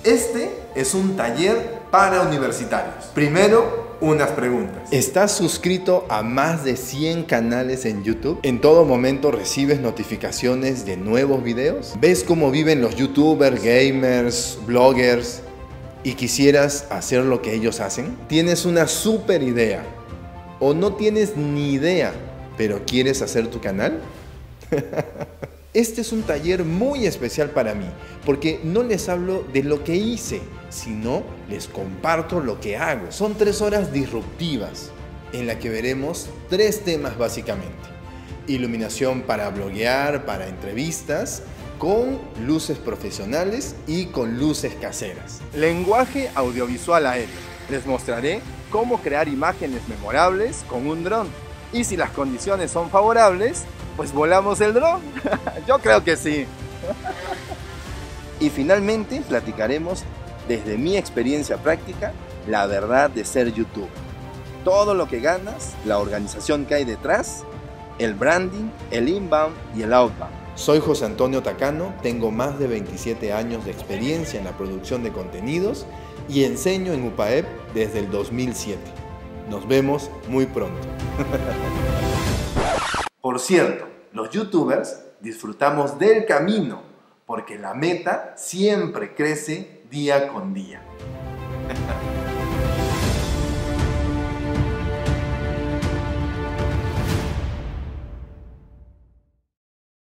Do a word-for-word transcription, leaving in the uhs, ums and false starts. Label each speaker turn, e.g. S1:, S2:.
S1: Este es un taller para universitarios. Primero, unas preguntas. ¿Estás suscrito a más de cien canales en YouTube? ¿En todo momento recibes notificaciones de nuevos videos? ¿Ves cómo viven los youtubers, gamers, bloggers y quisieras hacer lo que ellos hacen? ¿Tienes una super idea o no tienes ni idea, pero quieres hacer tu canal? Este es un taller muy especial para mí, porque no les hablo de lo que hice, sino les comparto lo que hago. Son tres horas disruptivas, en la que veremos tres temas básicamente. Iluminación para bloguear, para entrevistas, con luces profesionales y con luces caseras. Lenguaje audiovisual aéreo. Les mostraré cómo crear imágenes memorables con un dron. Y si las condiciones son favorables, pues volamos el dron. Yo creo que sí. Y finalmente platicaremos desde mi experiencia práctica la verdad de ser youtuber. Todo lo que ganas, la organización que hay detrás, el branding, el inbound y el outbound. Soy José Antonio Tacano, tengo más de veintisiete años de experiencia en la producción de contenidos y enseño en U P A E P desde el dos mil siete. Nos vemos muy pronto. Por cierto, los youtubers disfrutamos del camino, porque la meta siempre crece día con día.